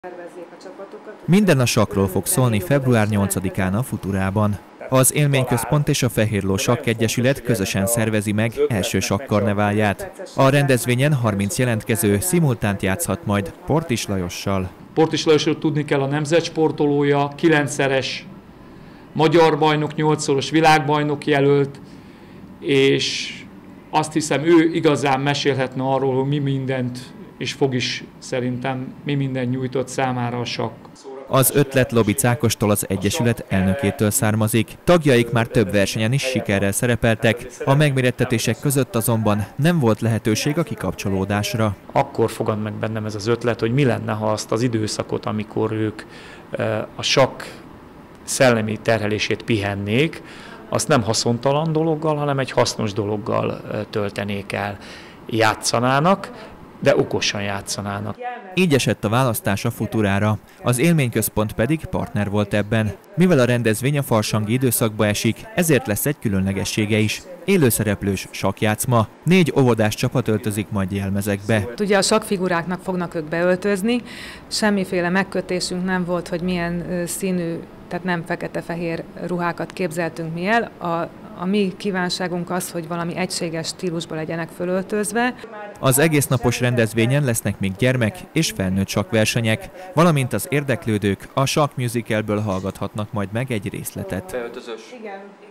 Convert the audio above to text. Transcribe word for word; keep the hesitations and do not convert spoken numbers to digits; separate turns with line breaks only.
Minden a sakkról fog szólni február nyolcadikán a Futurában. Az Élményközpont és a Fehérló Sakkegyesület közösen szervezi meg első sakkarneválját. A rendezvényen harminc jelentkező szimultánt játszhat majd Portis Lajossal.
Portis Lajosról tudni kell, a nemzetsportolója, kilencszeres magyar bajnok, nyolcszoros világbajnok jelölt, és azt hiszem, ő igazán mesélhetne arról, hogy mi mindent, és fog is szerintem, mi mindent nyújtott számára a sakk.
Az ötlet Lobitz Ákostól, az Egyesület elnökétől származik. Tagjaik már több versenyen is sikerrel szerepeltek, a megmérettetések között azonban nem volt lehetőség a kikapcsolódásra.
Akkor fogad meg bennem ez az ötlet, hogy mi lenne, ha azt az időszakot, amikor ők a sakk szellemi terhelését pihennék, azt nem haszontalan dologgal, hanem egy hasznos dologgal töltenék el. Játszanának, de okosan játszanának.
Így esett a választás a Futurára, az Élményközpont pedig partner volt ebben. Mivel a rendezvény a farsangi időszakba esik, ezért lesz egy különlegessége is. Élőszereplős sakkjátszma. Négy óvodás csapat öltözik majd jelmezekbe.
Ugye a sakkfiguráknak fognak ők beöltözni, semmiféle megkötésünk nem volt, hogy milyen színű, tehát nem fekete-fehér ruhákat képzeltünk mi el. A, a mi kívánságunk az, hogy valami egységes stílusban legyenek fölöltözve.
Az egésznapos rendezvényen lesznek még gyermek és felnőtt sakkversenyek, valamint az érdeklődők a Sakk Musicalből hallgathatnak majd meg egy részletet.
Beöltözős. Igen.